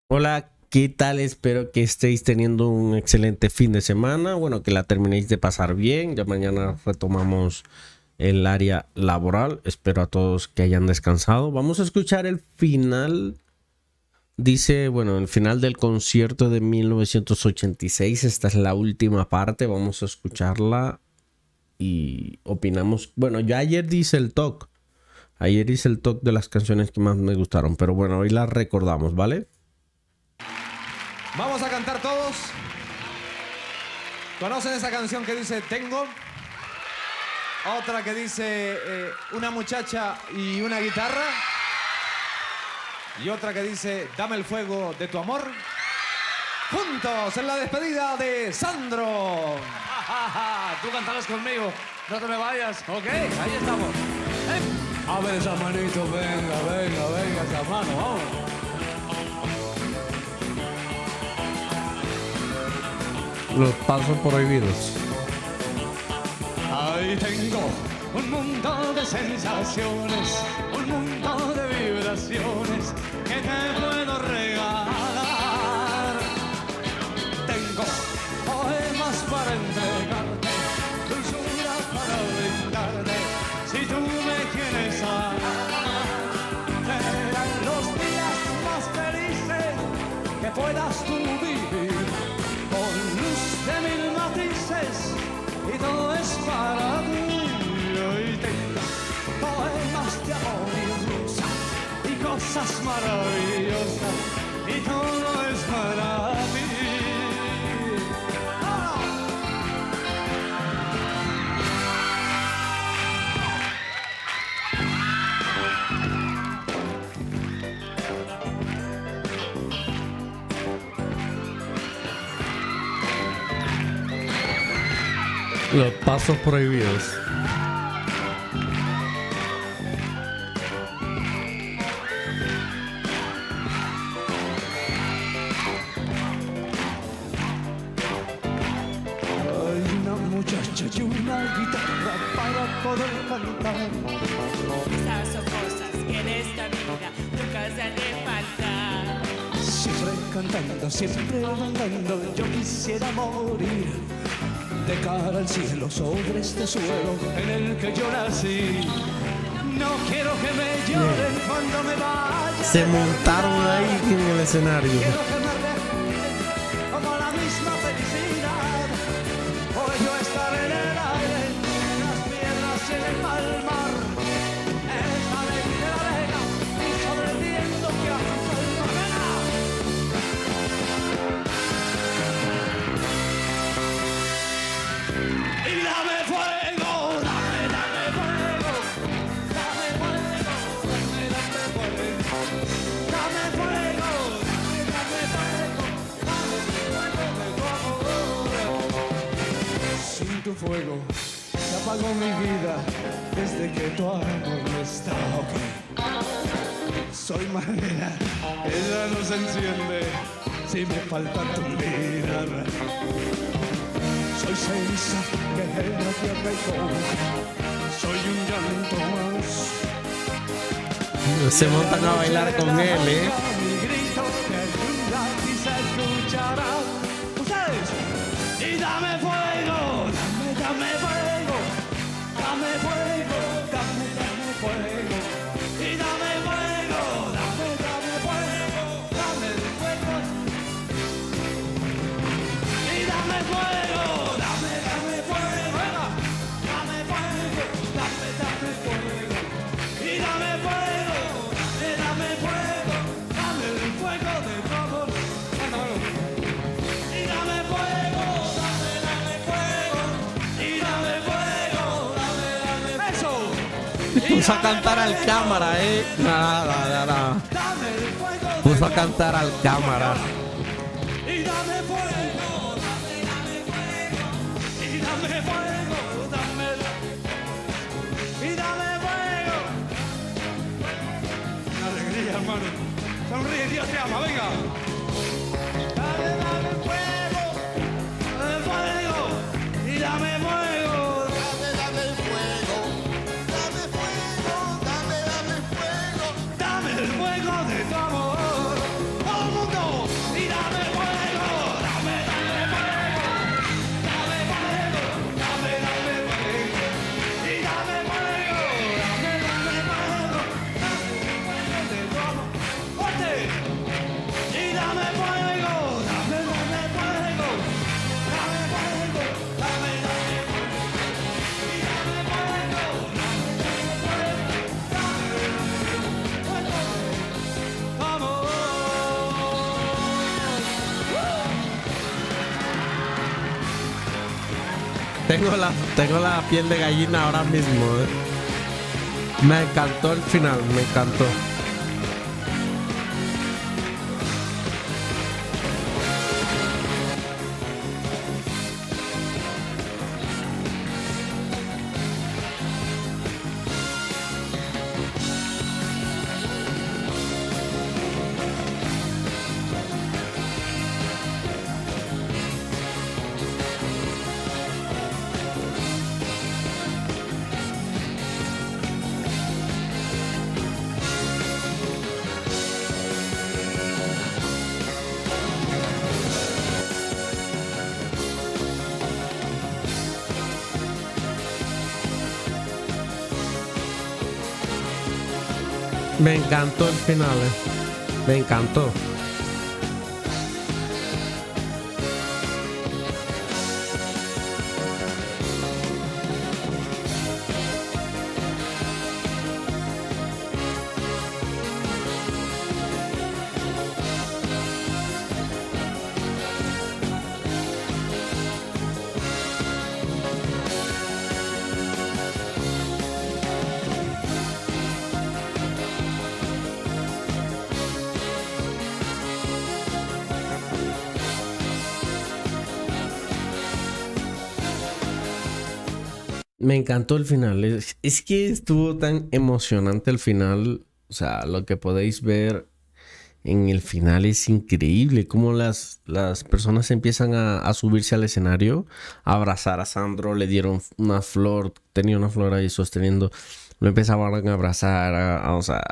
Hola, ¿qué tal? Espero que estéis teniendo un excelente fin de semana. Bueno, que la terminéis de pasar bien. Ya mañana retomamos el área laboral. Espero a todos que hayan descansado. Vamos a escuchar el final. Dice, bueno, el final del concierto de 1986. Esta es la última parte. Vamos a escucharla y opinamos. Bueno, yo ayer hice el talk. Ayer hice el talk de las canciones que más me gustaron. Pero bueno, hoy las recordamos, ¿vale? Vamos a cantar todos. ¿Conocen esa canción que dice Tengo? Otra que dice una muchacha y una guitarra. Y otra que dice Dame el fuego de tu amor. Juntos en la despedida de Sandro. Tú cantarás conmigo. No te me vayas. Ok, ahí estamos. A ver esa manito, venga esa mano, vamos. Los pasos prohibidos. Ahí tengo un mundo de sensaciones, un mundo de vibraciones que te puedo regalar. Tengo poemas para entregarte, dulzura para brindarte, si tú me quieres amar. Serán los días más felices que puedas tú vivir. De mil matices y todo es para ti. Hoy tengo poemas de amor y risa y cosas maravillosas y todo es para ti. Los pasos prohibidos. Hay una muchacha y una guitarra para poder cantar. Esas son cosas que en esta vida nunca se han de faltar. Siempre cantando, siempre bailando, yo quisiera morir de cara al cielo sobre este suelo en el que yo nací. No quiero que me lloren cuando me vaya. Se montaron ahí en el escenario. Quiero que me recuerden como la misma felicidad. Por yo estar en el aire, en las piedras y en el mar. En esta ley de la arena y sobre el viento que arrastra el mar. Y dame fuego, dame fuego, dame fuego, dame fuego, dame fuego, dame fuego de tu amor. Sin tu fuego se apagó mi vida desde que tu amor no está. Soy madera, ella no se enciende si me falta tu mirada. Soy ceniza que en la tierra y coja. Soy un llanto más. Se montan a bailar con él, ¿eh? Mi grito que nunca quise escuchar. Ustedes. Y dame fuego, dame fuego, dame fuego, dame fuego. Y dame fuego, dame fuego, dame fuego. Y dame fuego. Puso a cantar al cámara, nada. Puso a cantar al cámara. Y dame fuego, dame fuego, y dame fuego, y dame fuego. Una alegría, hermano. Sonríe, Dios te ama, venga. Dame fuego, y dame fuego. Dame el fuego de tu amor. Todo el mundo. Tengo la piel de gallina ahora mismo, Me encantó el final, me encantó. Me encantó el final, me encantó. Me encantó el final. Es que estuvo tan emocionante el final. O sea, lo que podéis ver en el final es increíble. Cómo las personas empiezan a subirse al escenario, a abrazar a Sandro. Le dieron una flor. Tenía una flor ahí sosteniendo. Lo empezaban a abrazar. O sea,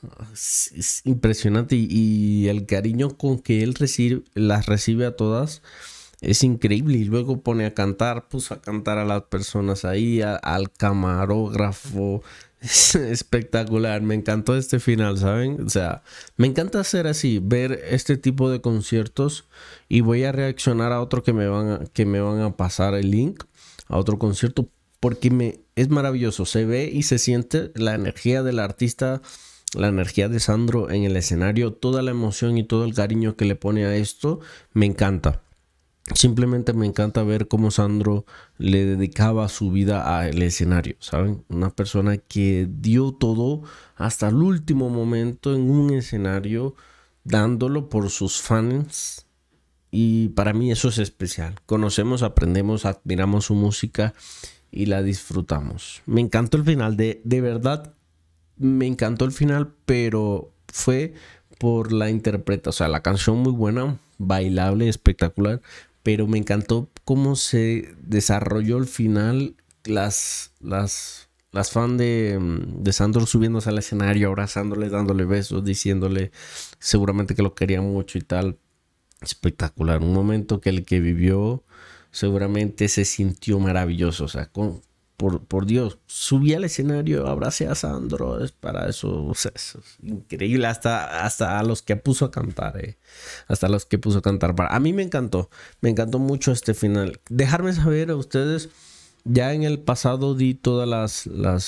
es impresionante. Y el cariño con que él las recibe a todas es increíble. Y luego puso a cantar a las personas ahí, al camarógrafo. Es espectacular. Me encantó este final, ¿saben? O sea, me encanta hacer así, ver este tipo de conciertos. Y voy a reaccionar a otro que me van a pasar el link, a otro concierto, porque es maravilloso. Se ve y se siente la energía del artista, la energía de Sandro en el escenario, toda la emoción y todo el cariño que le pone a esto. Me encanta. Simplemente me encanta ver cómo Sandro le dedicaba su vida al escenario, ¿saben? Una persona que dio todo hasta el último momento en un escenario, dándolo por sus fans. Y para mí eso es especial. Conocemos, aprendemos, admiramos su música y la disfrutamos. Me encantó el final, de verdad me encantó el final, pero fue por la interpretación. O sea, la canción muy buena, bailable, espectacular. Pero me encantó cómo se desarrolló el final. Las fans de Sandro subiéndose al escenario, abrazándole, dándole besos, diciéndole seguramente que lo quería mucho y tal. Espectacular. Un momento que el que vivió seguramente se sintió maravilloso. O sea, por Dios, subí al escenario, abracé a Sandro. Es para eso, o sea, eso es increíble. Hasta a los que puso a cantar, hasta a los que puso a cantar. A mí me encantó mucho este final. Dejarme saber a ustedes. Ya en el pasado di todas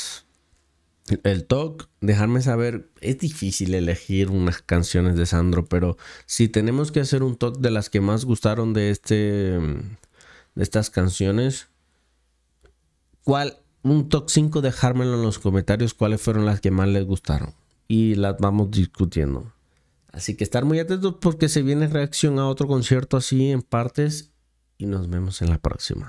el talk. Dejarme saber. Es difícil elegir unas canciones de Sandro, pero si tenemos que hacer un talk de las que más gustaron de estas canciones, un top 5, dejármelo en los comentarios cuáles fueron las que más les gustaron y las vamos discutiendo. Así que estar muy atentos porque se viene reacción a otro concierto así en partes y nos vemos en la próxima.